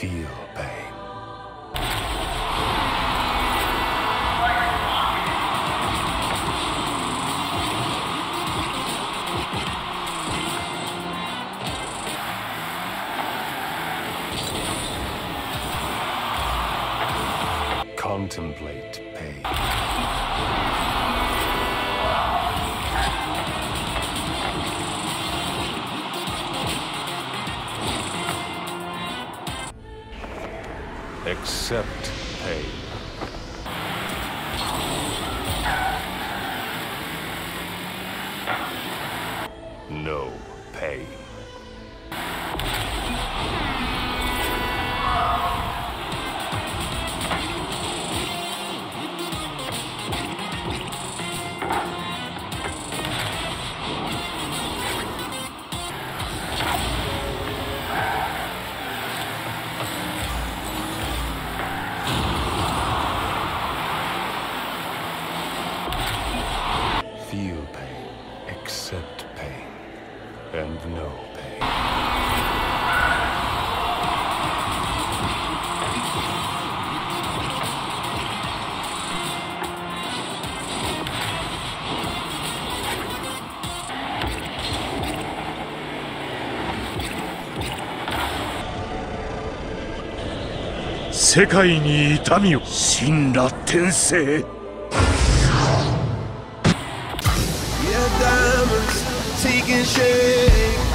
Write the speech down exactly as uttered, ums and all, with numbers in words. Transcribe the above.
Feel pain. Contemplate pain. Accept pain. No pain. Feel pain, accept pain, and no pain. 世界に痛みを神羅転生 Yeah, diamonds taking shape.